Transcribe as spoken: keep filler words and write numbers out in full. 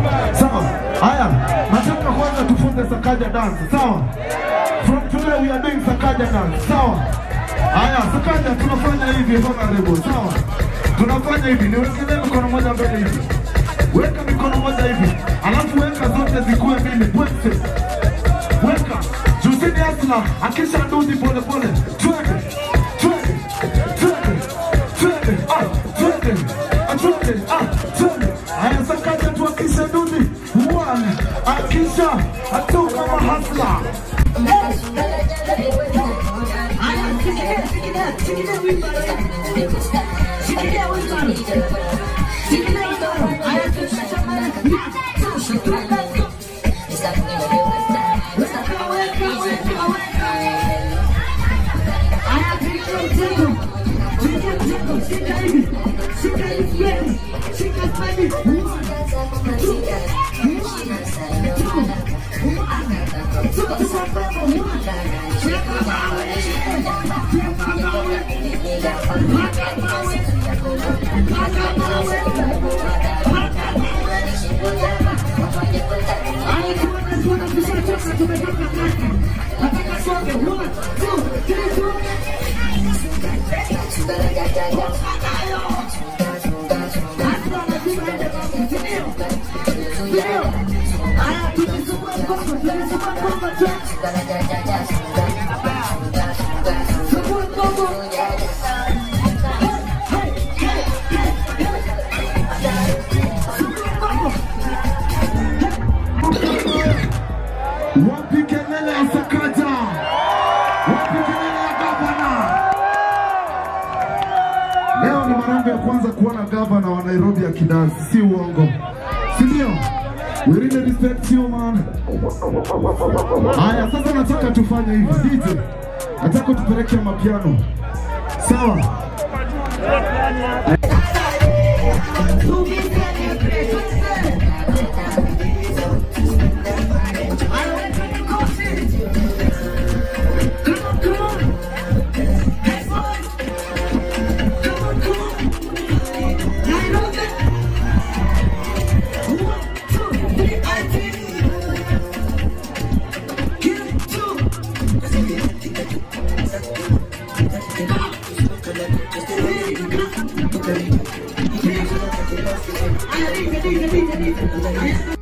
Sawa. Haya, nataka kwanza tufunze Sakaja dance. Sawa. From today we are doing Sakaja dance. Sawa. Haya, Sakaja tunafanya hivi honorable. Sawa. Tunafanya hivi, niwekele mikono moja mbele hivi. Weka mikono moja hivi. Alafu weka zote zikuwe mbili. Pwese. Weka. Jusini asla, akisha nduzi pole pole. Twende. Twende. Twende. Twende. Ah, twende. Ah, twende. Ah, twende. Haya, Sakaja tu akisha nduzi. One. Akisha atu kama hasla. Wapi kelele ya Sakaja? Wapi kelele ya gavana? Leo ni mara ya kwanza kuona gavana wa Nairobi akidansi, si uongo. Si ndio? We really respect you, man. Haya, sasa nataka tufanye hivi. D J, nataka tupeleke mapiano. Sawa? I